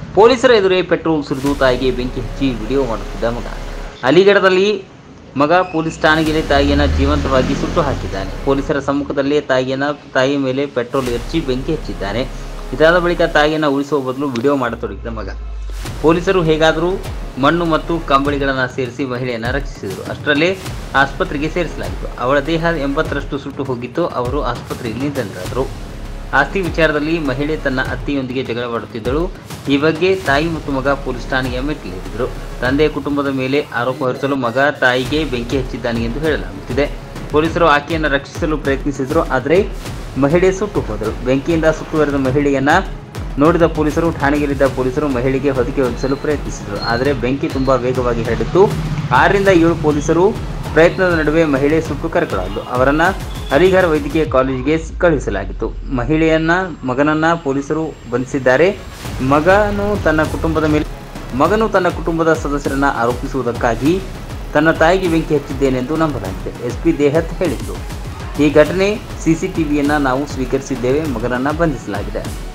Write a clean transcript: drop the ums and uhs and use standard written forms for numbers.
ಪೊಲೀಸರ ಎದುರೇ ಪೆಟ್ರೋಲ್ ಸುರಿದು ತಾಯಿಗೆ ಬೆಂಕಿ ಹಚ್ಚಿ ವಿಡಿಯೋ ಮಾಡುತ್ತಿದ್ದ ಮಗ. ಅಲಿಗಢದಲ್ಲಿ ಮಗ ಪೊಲೀಸ್ ಠಾಣೆಗೆ ತಾಯಿಯನ್ನು ಜೀವಂತವಾಗಿ ಸುಟ್ಟು ಹಾಕಿದ್ದಾನೆ. ಪೊಲೀಸರ ಸಮ್ಮುಖದಲ್ಲೇ ತಾಯಿಯ ಮೇಲೆ ಪೆಟ್ರೋಲ್ ಎರಚಿ ಬೆಂಕಿ ಹಚ್ಚಿದ್ದಾನೆ. ಇದಾದ ಬಳಿಕ ತಾಯಿಯನ್ನು ಉಳಿಸುವ ಬದಲು ವಿಡಿಯೋ ಮಾಡತೊಡಗಿದ ಮಗ. ಪೊಲೀಸರು ಹೇಗಾದರೂ ಮಣ್ಣು ಮತ್ತು ಕಂಬಳಿಗಳನ್ನು ಸೇರಿಸಿ ಮಹಿಳೆಯನ್ನು ರಕ್ಷಿಸಿದರು. ಅಷ್ಟರಲ್ಲೇ ಆಸ್ಪತ್ರೆಗೆ ಸೇರಿಸಲಾಗಿತ್ತು. ಅವಳ ದೇಹ 80ರಷ್ಟು ಸುಟ್ಟು ಹೋಗಿತ್ತು. ಅವರು ಆಸ್ಪತ್ರೆಯಲ್ಲಿ ನಿಧನರಾದರು. ಆಸ್ತಿ ವಿಚಾರದಲ್ಲಿ ಮಹಿಳೆ ತನ್ನ ಅತ್ತೆಯೊಂದಿಗೆ ಜಗಳವಾಡುತ್ತಿದ್ದಳು. ಈ ಬಗ್ಗೆ ತಾಯಿ ಮತ್ತು ಮಗ ಪೊಲೀಸ್ ಠಾಣೆಗೆ ಮೆಟ್ಟಿಲೇರಿದ್ದರು. ತಂದೆಯ ಕುಟುಂಬದ ಮೇಲೆ ಆರೋಪ ಹೊರಿಸಲು ಮಗ ತಾಯಿಗೆ ಬೆಂಕಿ ಹಚ್ಚಿದ್ದಾನೆ ಎಂದು ಹೇಳಲಾಗುತ್ತಿದೆ. ಪೊಲೀಸರು ಆಕೆಯನ್ನು ರಕ್ಷಿಸಲು ಪ್ರಯತ್ನಿಸಿದರು, ಆದರೆ ಮಹಿಳೆ ಸುಟ್ಟು ಹೋದರು. ಬೆಂಕಿಯಿಂದ ಸುತ್ತುವರಿದ ಮಹಿಳೆಯನ್ನು ನೋಡಿದ ಪೊಲೀಸರು, ಠಾಣೆಯಲ್ಲಿದ್ದ ಪೊಲೀಸರು ಮಹಿಳೆಗೆ ಹೊದಿಕೆ ಒದಗಿಸಲು ಪ್ರಯತ್ನಿಸಿದರು. ಆದರೆ ಬೆಂಕಿ ತುಂಬ ವೇಗವಾಗಿ ಹರಡಿತ್ತು. 6ರಿಂದ 7 ಪೊಲೀಸರು ಪ್ರಯತ್ನದ ನಡುವೆ ಮಹಿಳೆ ಸುಟ್ಟು ಕರಕಲಾದಳು. ಅವರನ್ನು ಅಲಿಘರ್ ವೈದ್ಯಕೀಯ ಕಾಲೇಜಿಗೆ ಕಳುಹಿಸಲಾಗಿತ್ತು. ಮಗನನ್ನು ಪೊಲೀಸರು ಬಂಧಿಸಿದ್ದಾರೆ. ಮಗನು ತನ್ನ ಕುಟುಂಬದ ಸದಸ್ಯರನ್ನು ಆರೋಪಿಸುವುದಕ್ಕಾಗಿ ತನ್ನ ತಾಯಿಗೆ ಬೆಂಕಿ ಹಚ್ಚಿದ್ದೇನೆಂದು ನಂಬಲಾಗಿದೆ. ಎಸ್ಪಿ ದೇಹತ್ ಹೇಳಿದರು. ಈ ಘಟನೆ ಸಿಸಿಟಿವಿಯನ್ನು ನಾವು ಸ್ವೀಕರಿಸಿದ್ದೇವೆ. ಮಗನನ್ನು ಬಂಧಿಸಲಾಗಿದೆ.